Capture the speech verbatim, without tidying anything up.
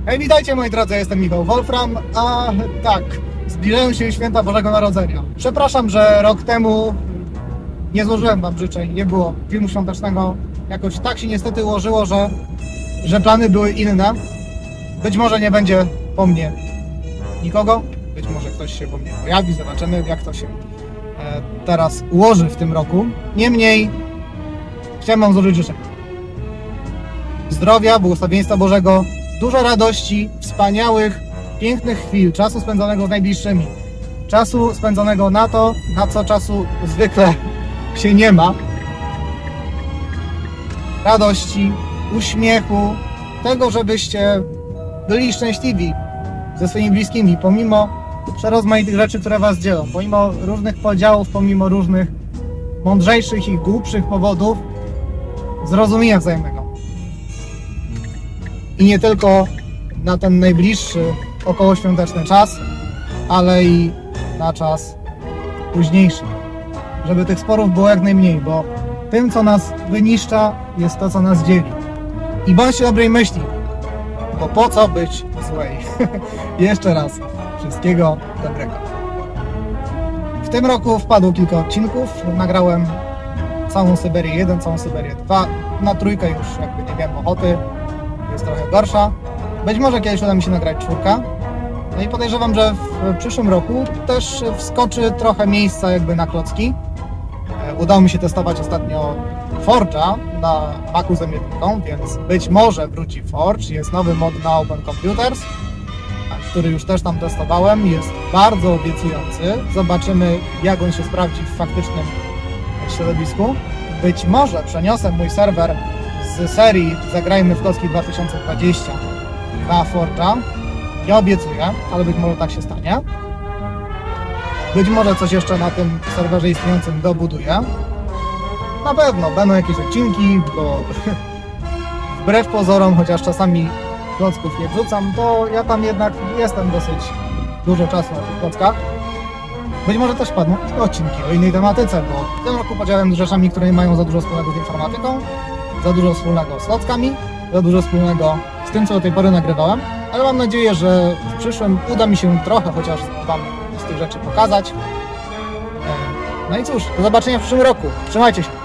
Hej, witajcie moi drodzy, jestem Michał Wolfram, a tak, zbliżają się święta Bożego Narodzenia. Przepraszam, że rok temu nie złożyłem wam życzeń, nie było filmu świątecznego. Jakoś tak się niestety ułożyło, że, że plany były inne. Być może nie będzie po mnie nikogo, być może ktoś się po mnie pojawi, zobaczymy jak to się e, teraz ułoży w tym roku. Niemniej chciałem wam złożyć życzenia zdrowia, błogosławieństwa Bożego, dużo radości, wspaniałych, pięknych chwil, czasu spędzonego z najbliższymi, czasu spędzonego na to, na co czasu zwykle się nie ma, radości, uśmiechu, tego, żebyście byli szczęśliwi ze swoimi bliskimi, pomimo przerozmaitych rzeczy, które was dzielą, pomimo różnych podziałów, pomimo różnych mądrzejszych i głupszych powodów, zrozumienia wzajemnego. I nie tylko na ten najbliższy okołoświąteczny czas, ale i na czas późniejszy. Żeby tych sporów było jak najmniej, bo tym, co nas wyniszcza, jest to, co nas dzieli. I bądźcie dobrej myśli, bo po co być złej? Jeszcze raz, wszystkiego dobrego. W tym roku wpadło kilka odcinków, nagrałem całą Syberię jeden, całą Syberię dwa, na trójkę już jakby nie miałem ochoty, jest trochę gorsza. Być może kiedyś uda mi się nagrać czwórkę. No i podejrzewam, że w przyszłym roku też wskoczy trochę miejsca jakby na klocki. Udało mi się testować ostatnio Forge'a na Macu z M jeden, więc być może wróci Forge. Jest nowy mod na Open Computers, który już też tam testowałem. Jest bardzo obiecujący. Zobaczymy, jak on się sprawdzi w faktycznym środowisku. Być może przeniosę mój serwer z serii Zagrajmy w Klocki dwa tysiące dwadzieścia na Forge'a. Nie obiecuję, ale być może tak się stanie. Być może coś jeszcze na tym serwerze istniejącym dobuduję. Na pewno będą jakieś odcinki, bo wbrew pozorom, chociaż czasami klocków nie wrzucam, to ja tam jednak jestem dosyć dużo czasu na tych klockach. Być może też padną odcinki o innej tematyce, bo w tym roku podziałem z rzeczami, które nie mają za dużo wspólnego z informatyką, za dużo wspólnego z klockami, za dużo wspólnego z tym, co do tej pory nagrywałem, ale mam nadzieję, że w przyszłym uda mi się trochę chociaż wam z tych rzeczy pokazać. No i cóż, do zobaczenia w przyszłym roku. Trzymajcie się!